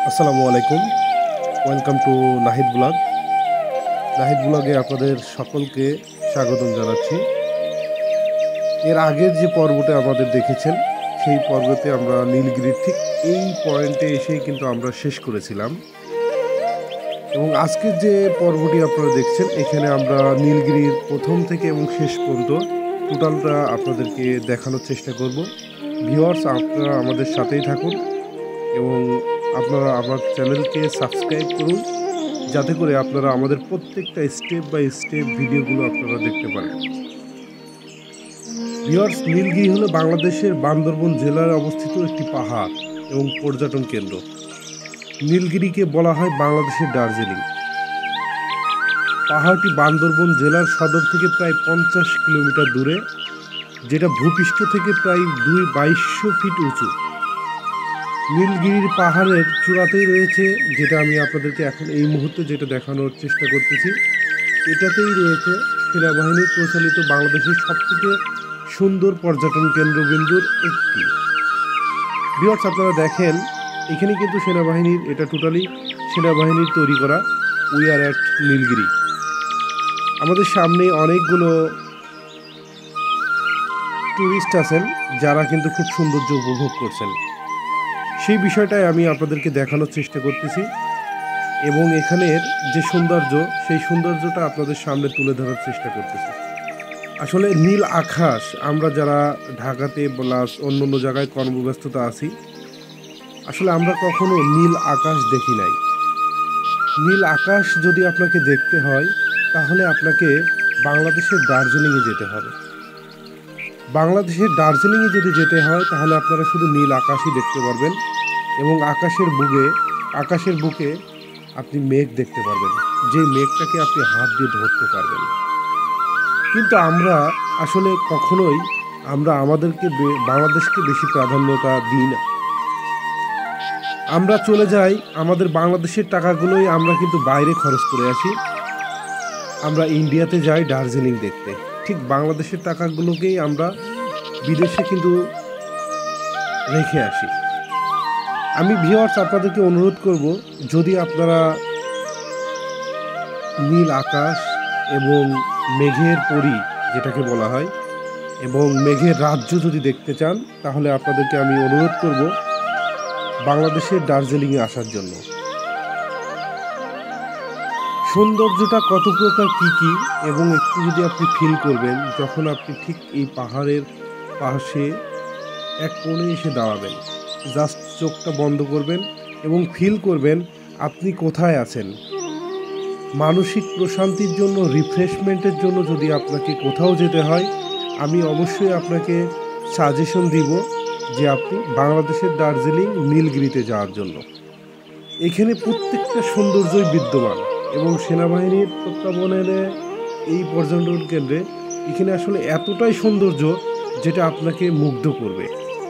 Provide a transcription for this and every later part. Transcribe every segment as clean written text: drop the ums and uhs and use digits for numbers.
আসসালামু আলাইকুম। Welcome to Nahid blog. Nahid ব্লগে আপনাদের সকলকে স্বাগতম জানাচ্ছি। এর আগের যে পর্বটা আমাদের দেখেছেন, সেই পর্বতে আমরা নীলগিরির ঠিক এই পয়েন্টে এসেই কিন্তু আমরা শেষ করেছিলাম। এবং আজকের যে পর্বটি আপনারা দেখছেন, এখানে আমরা নীলগিরির প্রথম থেকে এবং শেষ পর্যন্ত টোটালটা আপনাদেরকে দেখানোর চেষ্টা করব। ভিউয়ার্স, আপনারা আমাদের সাথেই থাকুন এবং আপনারা আমার চ্যানেলকে সাবস্ক্রাইব করুন, যাতে করে আপনারা আমাদের প্রত্যেকটা স্টেপ বাই স্টেপ ভিডিওগুলো আপনারা দেখতে পারেন। ভিউয়ার্স, নীলগিরি হলো বাংলাদেশের বান্দরবন জেলায় অবস্থিত একটি পাহাড় এবং পর্যটন কেন্দ্র। নীলগিরিকে বলা হয় বাংলাদেশের দার্জিলিং। পাহাড়টি বান্দরবন জেলার সদর থেকে প্রায় 50 কিলোমিটার দূরে, যেটা ভূপৃষ্ঠ থেকে প্রায় 2200 ফিট উঁচু। নীলগিরির পাহাড়ের চূড়াতেই রয়েছে, যেটা আমি আপনাদেরকে এখন এই মুহূর্তে যেটা দেখানোর চেষ্টা করতেছি, এটাতেই রয়েছে সেনাবাহিনীর পরিচালিত বাংলাদেশের সবথেকে সুন্দর পর্যটন কেন্দ্রবিন্দুর একটি। ভিউয়ার্স, আপনারা দেখেন এখানে কিন্তু সেনাবাহিনীর, এটা টোটালি সেনাবাহিনীর তৈরি করা। We are at Nilgiri. আমাদের সামনে অনেকগুলো ট্যুরিস্ট আছেন, যারা কিন্তু খুব সৌন্দর্য উপভোগ করছেন। সেই বিষয়টাই আমি আপনাদেরকে দেখানোর চেষ্টা করতেছি এবং এখানের যে সৌন্দর্য, সেই সৌন্দর্যটা আপনাদের সামনে তুলে ধরার চেষ্টা করতেছি। আসলে নীল আকাশ, আমরা যারা ঢাকাতে প্লাস অন্য অন্য জায়গায় কর্মব্যস্ততা আছি, আসলে আমরা কখনো নীল আকাশ দেখি নাই। নীল আকাশ যদি আপনাকে দেখতে হয়, তাহলে আপনাকে বাংলাদেশের দার্জিলিংয়ে যেতে হবে। বাংলাদেশের দার্জিলিংয়ে যদি যেতে হয়, তাহলে আপনারা শুধু নীল আকাশই দেখতে পারবেন এবং আকাশের বুকে আপনি মেঘ দেখতে পারবেন, যে মেঘটাকে আপনি হাত দিয়ে ধরতে পারবেন। কিন্তু আমরা আসলে কখনোই আমাদেরকে বাংলাদেশকে বেশি প্রাধান্যতা দিই না। আমরা চলে যাই, আমাদের বাংলাদেশের টাকাগুলোই আমরা কিন্তু বাইরে খরচ করে আসি। আমরা ইন্ডিয়াতে যাই দার্জিলিং দেখতে, ঠিক বাংলাদেশের টাকাগুলোকেই আমরা বিদেশে কিন্তু রেখে আসি। আমি ভিউয়ার্স আপনাদেরকে অনুরোধ করব, যদি আপনারা নীল আকাশ এবং মেঘের পরী যেটাকে বলা হয় এবং মেঘের রাজ্য যদি দেখতে চান, তাহলে আপনাদেরকে আমি অনুরোধ করব বাংলাদেশের দার্জিলিংয়ে আসার জন্য। সৌন্দর্যটা কত প্রকার কী এবং একটু যদি আপনি ফিল করবেন, যখন আপনি ঠিক এই পাহাড়ের পাশে এক কোণে এসে দাঁড়াবেন, জাস্ট চোখটা বন্ধ করবেন এবং ফিল করবেন আপনি কোথায় আছেন। মানসিক প্রশান্তির জন্য, রিফ্রেশমেন্টের জন্য যদি আপনাকে কোথাও যেতে হয়, আমি অবশ্যই আপনাকে সাজেশন দিব যে আপনি বাংলাদেশের দার্জিলিং নীলগিরিতে যাওয়ার জন্য। এখানে প্রত্যেকটা সৌন্দর্যই বিদ্যমান এবং সেনাবাহিনীর তত্ত্বাবধানে এই পর্যটন কেন্দ্রে এখানে আসলে এতটাই সৌন্দর্য, যেটা আপনাকে মুগ্ধ করবে।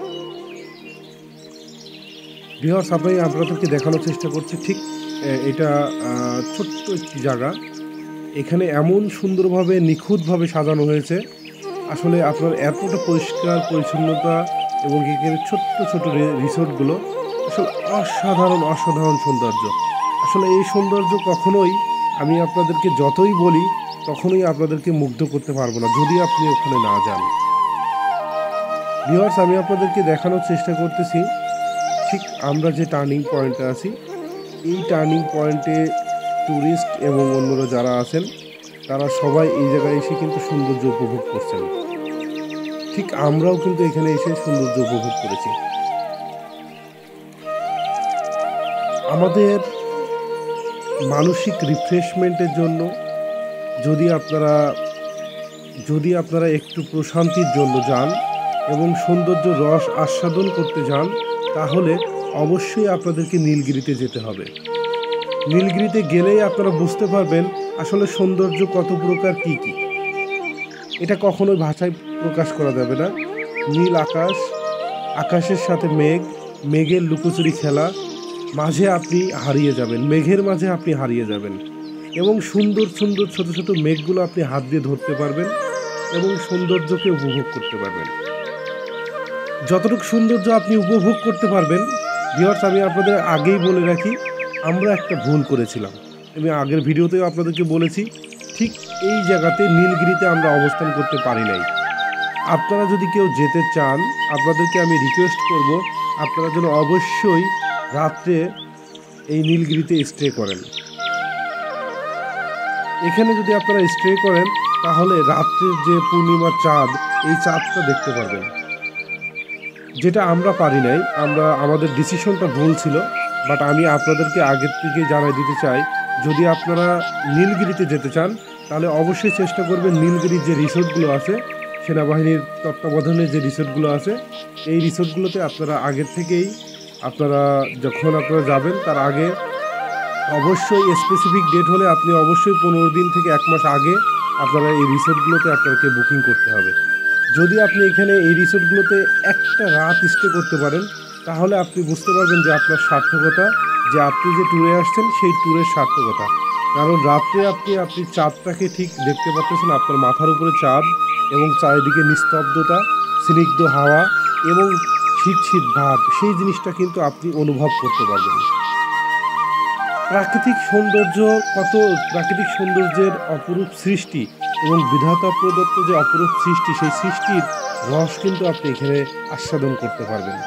ভিউয়ার্স, আপনাদেরকে দেখানোর চেষ্টা করছি, ঠিক এটা ছোট্ট একটি জায়গা। এখানে এমন সুন্দরভাবে নিখুঁতভাবে সাজানো হয়েছে, আসলে আপনার এতটা পরিষ্কার পরিচ্ছন্নতা এবং এখানে ছোট্ট ছোট রিসোর্টগুলো আসলে অসাধারণ সৌন্দর্য। আসলে এই সৌন্দর্য কখনোই, আমি আপনাদেরকে যতই বলি, তখনই আপনাদেরকে মুগ্ধ করতে পারবো না যদি আপনি ওখানে না যান। ভিউয়ার্স, আমি আপনাদেরকে দেখানোর চেষ্টা করতেছি, ঠিক আমরা যে টার্নিং পয়েন্টে আছি, এই টার্নিং পয়েন্টে ট্যুরিস্ট এবং অন্যরা যারা আছেন, তারা সবাই এই জায়গায় এসে কিন্তু সৌন্দর্য উপভোগ করছেন। ঠিক আমরাও কিন্তু এখানে এসে সৌন্দর্য উপভোগ করেছি। আমাদের মানসিক রিফ্রেশমেন্টের জন্য যদি আপনারা একটু প্রশান্তির জন্য যান এবং সৌন্দর্য রস আস্বাদন করতে যান, তাহলে অবশ্যই আপনাদেরকে নীলগিরিতে যেতে হবে। নীলগিরিতে গেলেই আপনারা বুঝতে পারবেন আসলে সৌন্দর্য কত প্রকার কী। এটা কখনোই ভাষায় প্রকাশ করা যাবে না। নীল আকাশ, আকাশের সাথে মেঘের লুকোচুরি খেলা, মাঝে আপনি হারিয়ে যাবেন, মেঘের মাঝে আপনি হারিয়ে যাবেন এবং সুন্দর সুন্দর ছোট ছোট মেঘগুলো আপনি হাত দিয়ে ধরতে পারবেন এবং সৌন্দর্যকে উপভোগ করতে পারবেন। যতটুকু সৌন্দর্য আপনি উপভোগ করতে পারবেন, ভিউয়ার্স, আমি আপনাদের আগেই বলে রাখি, আমরা একটা ভুল করেছিলাম। আমি আগের ভিডিওতেও আপনাদেরকে বলেছি, ঠিক এই জায়গাতে নীলগিরিতে আমরা অবস্থান করতে পারি নাই। আপনারা যদি কেউ যেতে চান, আপনাদেরকে আমি রিকোয়েস্ট করব, আপনারা যেন অবশ্যই রাত্রে এই নীলগিরিতে স্টে করেন। এখানে যদি আপনারা স্টে করেন, তাহলে রাত্রের যে পূর্ণিমার চাঁদ, এই চাঁদটা দেখতে পারবেন, যেটা আমরা পারি নাই। আমাদের ডিসিশনটা ভুল ছিল। বাট আমি আপনাদেরকে আগের থেকে জানাই দিতে চাই, যদি আপনারা নীলগিরিতে যেতে চান, তাহলে অবশ্যই চেষ্টা করবেন নীলগিরির যে রিসোর্টগুলো আছে, সেনাবাহিনীর তত্ত্বাবধানে যে রিসোর্টগুলো আছে, এই রিসোর্টগুলোতে আপনারা আগের থেকেই যখন আপনারা যাবেন, তার আগে অবশ্যই স্পেসিফিক ডেট হলে আপনি অবশ্যই 15 দিন থেকে 1 মাস আগে আপনারা এই রিসোর্টগুলোতে আপনাকে বুকিং করতে হবে। যদি আপনি এখানে এই রিসোর্টগুলোতে একটা রাত স্টে করতে পারেন, তাহলে আপনি বুঝতে পারবেন যে আপনার সার্থকতা, যে আপনি যে ট্যুরে আসছেন সেই ট্যুরের সার্থকতা। কারণ রাত্রে আপনি চাঁদটাকে ঠিক দেখতে পাচ্ছেন, আপনার মাথার উপরে চাঁদ এবং চারিদিকে নিস্তব্ধতা, স্নিগ্ধ হাওয়া এবং শীত শীত ভাব, সেই জিনিসটা কিন্তু আপনি অনুভব করতে পারবেন। প্রাকৃতিক সৌন্দর্যের অপরূপ সৃষ্টি এবং বিধাতা প্রদত্ত যে অপরূপ সৃষ্টি, সেই সৃষ্টির রস কিন্তু আপনি এখানে আস্বাদন করতে পারবেন।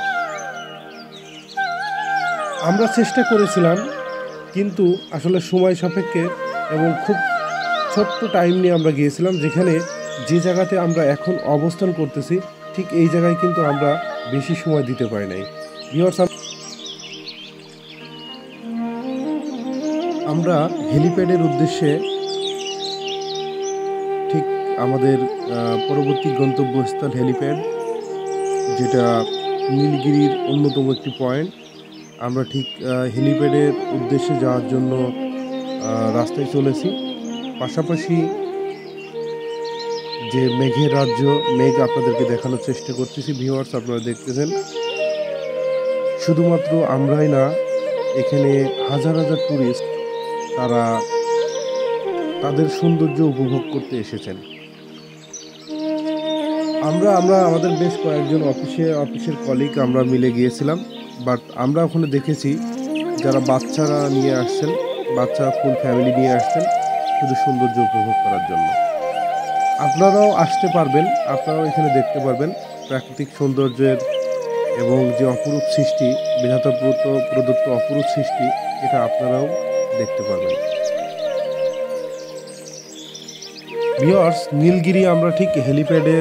আমরা চেষ্টা করেছিলাম, কিন্তু আসলে সময় সাপেক্ষে এবং খুব ছোট্ট টাইম নিয়ে আমরা গিয়েছিলাম, যেখানে যে জায়গাতে আমরা এখন অবস্থান করতেছি, ঠিক এই জায়গায় কিন্তু আমরা বেশি সময় দিতে পারি নাই। ভিউয়ার্স, আমরা হেলিপ্যাডের উদ্দেশ্যে ঠিক আমাদের পরবর্তী গন্তব্যস্থল হেলিপ্যাড, যেটা নীলগিরির অন্যতম একটি পয়েন্ট, আমরা ঠিক হেলিপ্যাডের উদ্দেশ্যে যাওয়ার জন্য রাস্তায় চলেছি। পাশাপাশি যে মেঘের রাজ্য, মেঘ আপনাদেরকে দেখানোর চেষ্টা করতেছি। ভিউয়ার্স, আপনারা দেখতেছেন, শুধুমাত্র আমরাই না, এখানে হাজার হাজার ট্যুরিস্ট তারা তাদের সৌন্দর্য উপভোগ করতে এসেছেন। আমরা আমাদের বেশ কয়েকজন অফিসের কলিগ আমরা মিলে গিয়েছিলাম। বাট আমরা ওখানে দেখেছি যারা বাচ্চারা নিয়ে আসছেন, ফুল ফ্যামিলি নিয়ে আসছেন শুধু সৌন্দর্য উপভোগ করার জন্য। আপনারাও আসতে পারবেন, আপনারাও এখানে দেখতে পারবেন প্রাকৃতিক সৌন্দর্যের এবং যে অপরূপ সৃষ্টি, বিধাতা প্রদত্ত অপরূপ সৃষ্টি, এটা আপনারাও দেখতে পারবেন। ভিউয়ার্স, নীলগিরি আমরা ঠিক হেলিপ্যাডের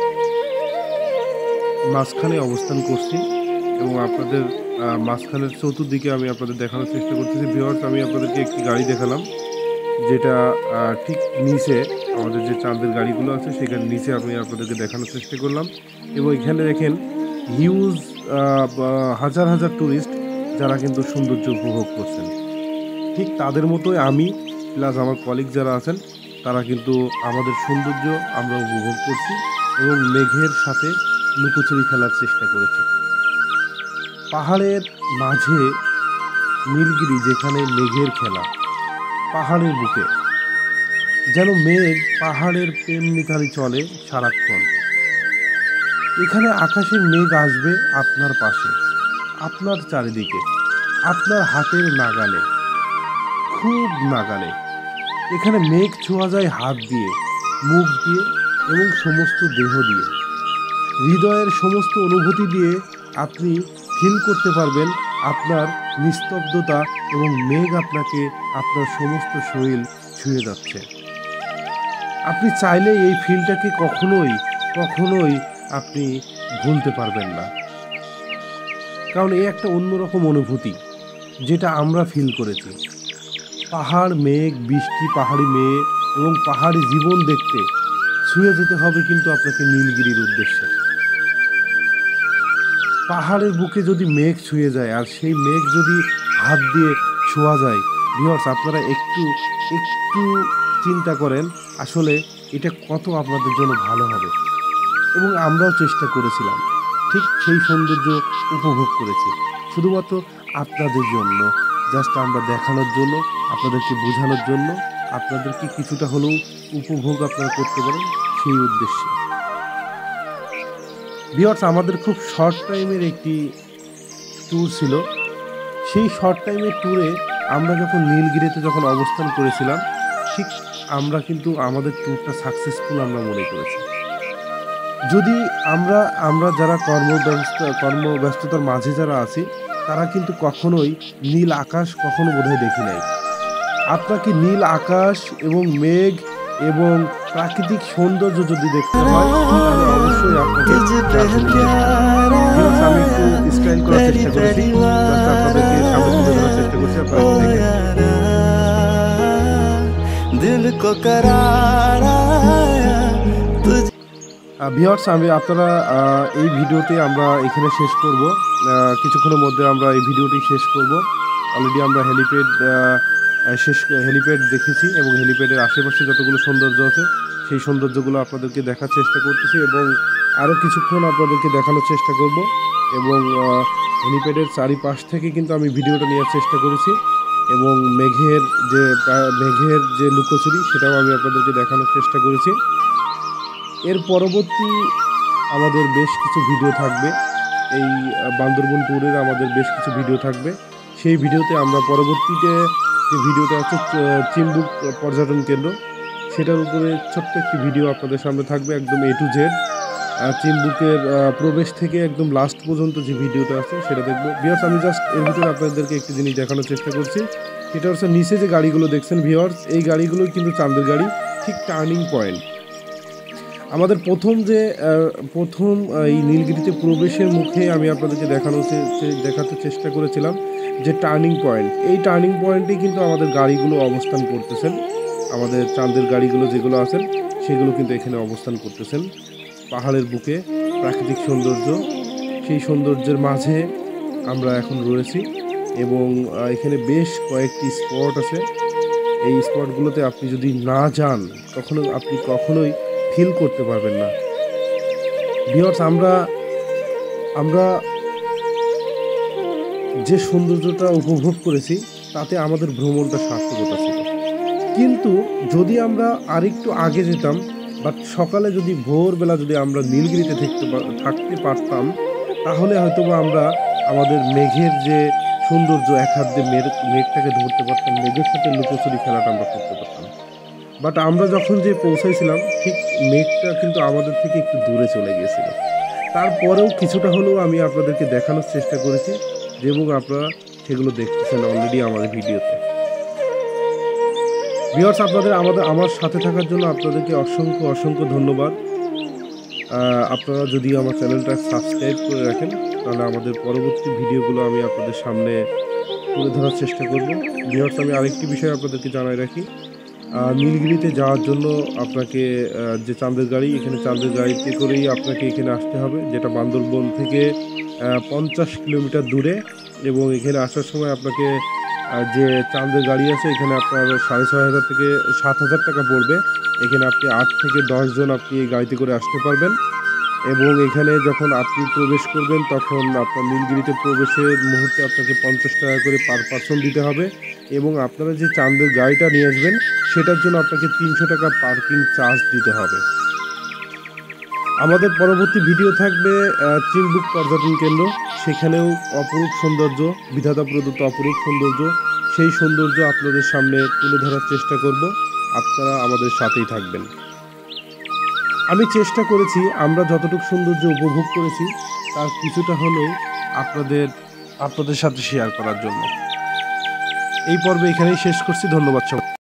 মাঝখানে অবস্থান করছি এবং আপনাদের মাঝখানের চতুর্দিকে আমি আপনাদের দেখানোর চেষ্টা করতেছি। ভিউয়ার্স, আমি আপনাদেরকে একটি গাড়ি দেখালাম, যেটা ঠিক নিচে আমাদের যে চাঁদের গাড়িগুলো আছে, সেখানে নিচে আমি আপনাদেরকে দেখানোর চেষ্টা করলাম। এবং এখানে দেখেন হিউজ হাজার হাজার ট্যুরিস্ট যারা কিন্তু সৌন্দর্য উপভোগ করছেন। ঠিক তাদের মতোই আমি প্লাস আমার কলিগ যারা আছেন, তারা কিন্তু আমাদের সৌন্দর্য আমরা উপভোগ করছি এবং মেঘের সাথে লুকোচুরি খেলার চেষ্টা করেছি। পাহাড়ের মাঝে নীলগিরি, যেখানে মেঘের খেলা, পাহাড়ের বুকে যেন মেঘ পাহাড়ের প্রেম মিতালি চলে সারাক্ষণ। এখানে আকাশের মেঘ আসবে আপনার পাশে, আপনার চারিদিকে, আপনার হাতের নাগালে, খুব নাগালে। এখানে মেঘ ছোঁয়া যায় হাত দিয়ে, মুখ দিয়ে এবং সমস্ত দেহ দিয়ে। হৃদয়ের সমস্ত অনুভূতি দিয়ে আপনি ফিল করতে পারবেন আপনার নিস্তব্ধতা, এবং মেঘ আপনাকে আপনার সমস্ত শরীর ছুঁয়ে যাচ্ছে। আপনি চাইলে এই ফিলটাকে কখনোই আপনি ভুলতে পারবেন না, কারণ এই একটা অন্যরকম অনুভূতি যেটা আমরা ফিল করেছি। পাহাড়, মেঘ, বৃষ্টি, পাহাড়ি মেয়ে এবং পাহাড়ি জীবন দেখতে ছুঁয়ে যেতে হবে কিন্তু আপনাকে নীলগিরির উদ্দেশ্যে। পাহাড়ের বুকে যদি মেঘ ছুঁয়ে যায় আর সেই মেঘ যদি হাত দিয়ে ছোঁয়া যায়, ভিউয়ার্স, আপনারা একটু চিন্তা করেন আসলে এটা কত আপনাদের জন্য ভালো হবে। এবং আমরাও চেষ্টা করেছিলাম, ঠিক সেই সৌন্দর্য উপভোগ করেছি শুধুমাত্র আপনাদের জন্য, জাস্ট আমরা দেখানোর জন্য, আপনাদেরকে বোঝানোর জন্য, আপনাদেরকে কিছুটা হলেও উপভোগ আপনারা করতে পারেন সেই উদ্দেশ্যে। ভিউয়ার্স, আমাদের খুব শর্ট টাইমের একটি ট্যুর ছিল সেই শর্ট টাইমের ট্যুরে আমরা যখন নীলগিরিতে যখন অবস্থান করেছিলাম, ঠিক আমরা কিন্তু আমাদের ট্যুরটা সাকসেসফুল আমরা মনে করেছি। যদি আমরা যারা কর্মব্যস্ততার মাঝে যারা আছি, তারা কিন্তু কখনোই নীল আকাশ কখনো বোধহয় দেখি নাই। আপনাকে নীল আকাশ এবং মেঘ এবং প্রাকৃতিক সৌন্দর্য যদি দেখতে হয়, তাহলে অবশ্যই আপনাকে দার্জিলিং যেতে হবে। ভিউয়ার্স, আমি একটু স্টাইল করার চেষ্টা করেছি, জাস্ট আপনাদেরকে সামনে তুলে ধরার চেষ্টা করছি, আপনারা একটু দেখেন। ভিউয়ার্স, আপনারা এই ভিডিওটি আমরা এখানে শেষ করব। কিছুক্ষণের মধ্যে আমরা এই ভিডিওটি শেষ করব। অলরেডি আমরা হেলিপ্যাড দেখেছি এবং হেলিপ্যাডের আশেপাশে যতগুলো সৌন্দর্য আছে সেই সৌন্দর্যগুলো আপনাদেরকে দেখার চেষ্টা করতেছি এবং আরও কিছুক্ষণ আপনাদেরকে দেখানোর চেষ্টা করব। এবং হেলিপ্যাডের চারিপাশ থেকে কিন্তু আমি ভিডিওটা নেওয়ার চেষ্টা করেছি এবং মেঘের যে লুকোচুরি সেটাও আমি আপনাদেরকে দেখানোর চেষ্টা করেছি। এর পরবর্তী আমাদের বেশ কিছু ভিডিও থাকবে, এই বান্দরবন ট্যুরের আমাদের বেশ কিছু ভিডিও থাকবে। সেই ভিডিওতে আমরা পরবর্তীতে যে ভিডিওটা আছে চিম্বুক পর্যটন কেন্দ্র, সেটার উপরে ছোট্ট একটি ভিডিও আপনাদের সামনে থাকবে, একদম A to Z চিম্বুকের প্রবেশ থেকে একদম লাস্ট পর্যন্ত যে ভিডিওটা আছে সেটা দেখবো। ভিউয়ার্স, আমি জাস্ট এর ভিতরে আপনাদেরকে একটি জিনিস দেখানোর চেষ্টা করছি, সেটা হচ্ছে নিচে যে গাড়িগুলো দেখছেন ভিউয়ার্স, এই গাড়িগুলো কিন্তু চাঁদের গাড়ি। ঠিক টার্নিং পয়েন্ট আমাদের প্রথম এই নীলগিরিতে প্রবেশের মুখে আমি আপনাদেরকে দেখাতে চেষ্টা করেছিলাম যে টার্নিং পয়েন্ট, এই টার্নিং পয়েন্টে কিন্তু আমাদের গাড়িগুলো অবস্থান করতেছেন। আমাদের চাঁদের গাড়িগুলো যেগুলো আছেন সেগুলো কিন্তু এখানে অবস্থান করতেছেন। পাহাড়ের বুকে প্রাকৃতিক সৌন্দর্য, সেই সৌন্দর্যের মাঝে আমরা এখন রয়েছি এবং এখানে বেশ কয়েকটি স্পট আছে। এই স্পটগুলোতে আপনি যদি না যান আপনি কখনোই ফিল করতে পারবেন না। ভিউয়ার্স, আমরা যে সৌন্দর্যটা উপভোগ করেছি তাতে আমাদের ভ্রমণটা সার্থকতা ছিল। কিন্তু যদি আমরা আরেকটু আগে যেতাম বা সকালে যদি ভোরবেলা যদি আমরা নীলগিরিতে থাকতে পারতাম, তাহলে হয়তোবা আমরা আমাদের মেঘের যে সৌন্দর্য, এক হাত দিয়ে মেঘটাকে ধরতে পারতাম, মেঘের সাথে লুকোচুরি খেলাটা আমরা করতে পারতাম। বাট আমরা যখন যে পৌঁছাইছিলাম, ঠিক মেঘটা কিন্তু আমাদের থেকে একটু দূরে চলে গিয়েছিল। তারপরেও কিছুটা হলেও আমি আপনাদেরকে দেখানোর চেষ্টা করেছি এবং আপনারা সেগুলো দেখতেছেন অলরেডি আমাদের ভিডিওতে। ভিউয়ার্স, আমার সাথে থাকার জন্য আপনাদেরকে অসংখ্য ধন্যবাদ। আপনারা যদি আমার চ্যানেলটা সাবস্ক্রাইব করে রাখেন, তাহলে আমাদের পরবর্তী ভিডিওগুলো আমি আপনাদের সামনে তুলে ধরার চেষ্টা করব। ভিউয়ার্স, আমি আরেকটি বিষয় আপনাদেরকে জানাই রাখি, নীলগিরিতে যাওয়ার জন্য আপনাকে যে চাঁদের গাড়ি, এখানে চাঁদের গাড়িতে করেই আপনাকে এখানে আসতে হবে, যেটা বান্দরবন থেকে 50 কিলোমিটার দূরে। এবং এখানে আসার সময় আপনাকে যে চাঁদের গাড়ি আছে, এখানে আপনার 6,500 থেকে 7,000 টাকা পড়বে। এখানে আপনি 8 থেকে 10 জন আপনি এই গাড়িতে করে আসতে পারবেন। এবং এখানে যখন আপনি প্রবেশ করবেন, তখন আপনার নীলগিরিতে প্রবেশের মুহূর্তে আপনাকে 50 টাকা করে পার পারসন দিতে হবে। এবং আপনারা যে চাঁদের গাড়িটা নিয়ে আসবেন, সেটার জন্য আপনাকে 300 টাকা পার্কিং চার্জ দিতে হবে। আমাদের পরবর্তী ভিডিও থাকবে চিম্বুক পর্যটন কেন্দ্র, সেখানেও অপরূপ সৌন্দর্য, বিধাতা প্রদত্ত অপরূপ সৌন্দর্য, সেই সৌন্দর্য আপনাদের সামনে তুলে ধরার চেষ্টা করব। আপনারা আমাদের সাথেই থাকবেন। আমি চেষ্টা করেছি আমরা যতটুকু সৌন্দর্য উপভোগ করেছি তার কিছুটা হলেও আপনাদের সাথে শেয়ার করার জন্য। এই পর্বে এখানেই শেষ করছি। ধন্যবাদ সবাই।